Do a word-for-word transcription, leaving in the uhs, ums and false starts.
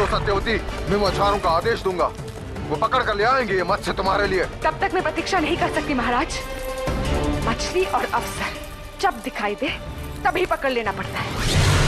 दो सत्यवती, मैं मछुआरों का आदेश दूंगा, वो पकड़ कर ले आएंगे ये मत्स्य तुम्हारे लिए। तब तक मैं प्रतीक्षा नहीं कर सकती महाराज। मछली और अवसर जब दिखाई दे तभी पकड़ लेना पड़ता है।